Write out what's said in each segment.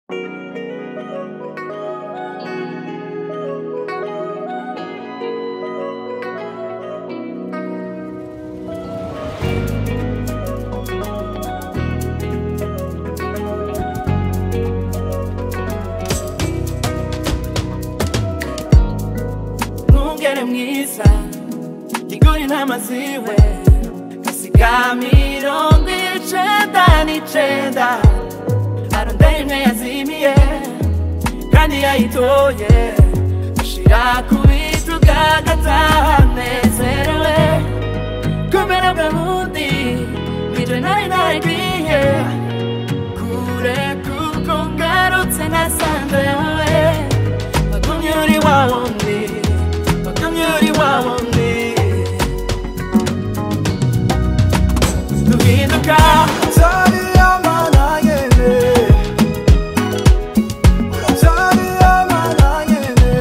mwiza iguri n'amaziwe kasiga mirongo icenda n'icenda arondeye imwe yazimiye kandi yayitoye ashira ku bituga agataha anezerewe kumera bwa bundi nijwe nari naragiye kure kuko ngarutse nasanze yawe wagumye uri wa wundi Yuri wamundi Duhinduka Tari amana yene Tari amana yene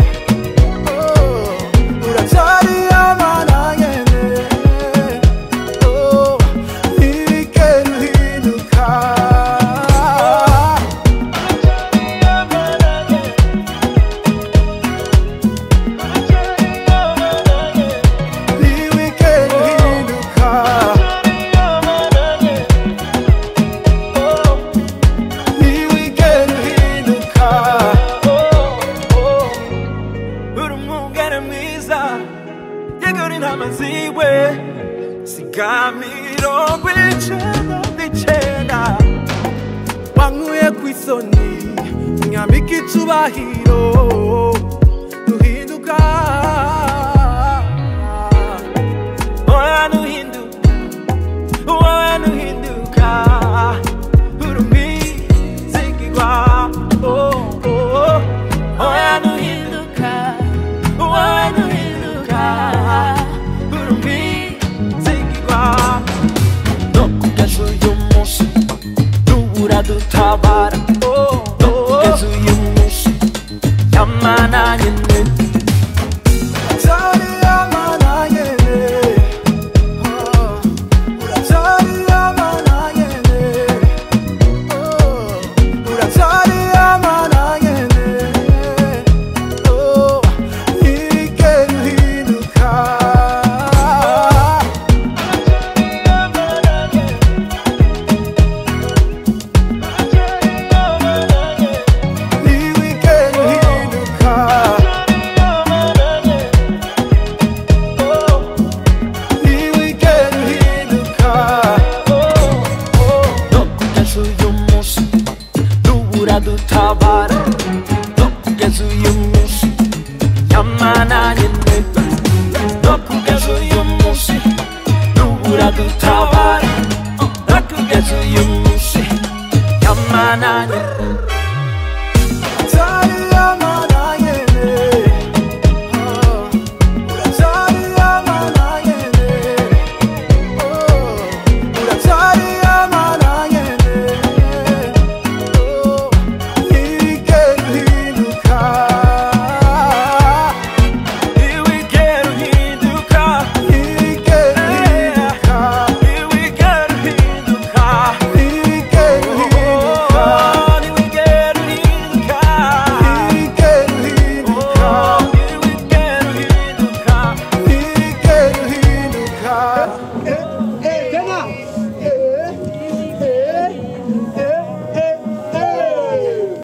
Oh Tari amana yene Oh Nirike duhinduka mirongo icenda n'icenda wankuye kw'isoni unyambika icubahiro duhinduka oya nuhinduka oya nuhinduka urumizigirwa oya nuhinduka oya nuhinduka dutabara kugeza uyu munsi yamana nyene Tari yamana nyene Uratari yamana nyene Uratari yamana nyene Nirike duhinduka dutabara kugeza uyu munsi yamana nyene kugeza uyu munsi dubura dutabara kugeza uyu munsi yamana nyene